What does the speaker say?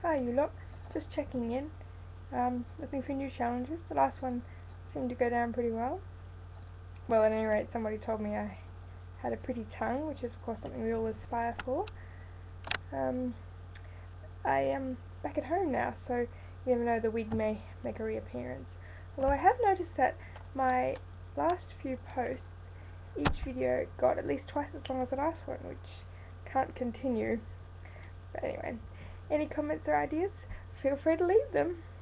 Hi you lot, just checking in, looking for new challenges. The last one seemed to go down pretty well. Well, at any rate, somebody told me I had a pretty tongue, which is of course something we all aspire for. I am back at home now, so you never know, the wig may make a reappearance. Although I have noticed that my last few posts, each video got at least twice as long as the last one, which can't continue. But anyway, any comments or ideas, feel free to leave them.